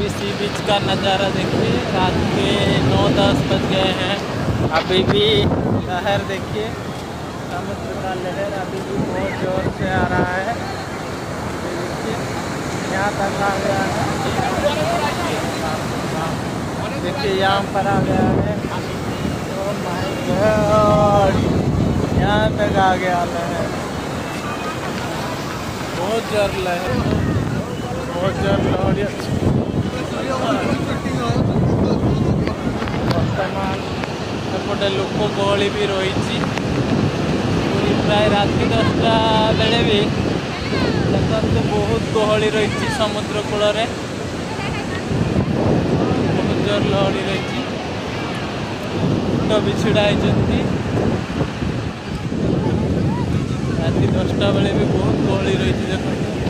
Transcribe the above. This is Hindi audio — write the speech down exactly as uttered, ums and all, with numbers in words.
अभी सी बीच का नज़ारा देखिए। रात के नौ दस बज गए हैं। अभी भी लहर देखिए, समुद्र का लहर अभी भी बहुत जोर से आ रहा है। देखिए यहाँ तक आ गया है। देखिए यहाँ पर आ गया है। ओह माय गॉड, यहाँ तक आ गया लहर। बहुत जोर लहर, बहुत जोर लहर। बर्तमान सेपटे लोक गहली भी रही। प्राय राति दसटा बेले भी देखते बहुत गहली रही समुद्र कूल में। बहुत जोर लहड़ी रही। भी छिड़ा होती। राति दसटा बेले भी बहुत गहली रही देखते।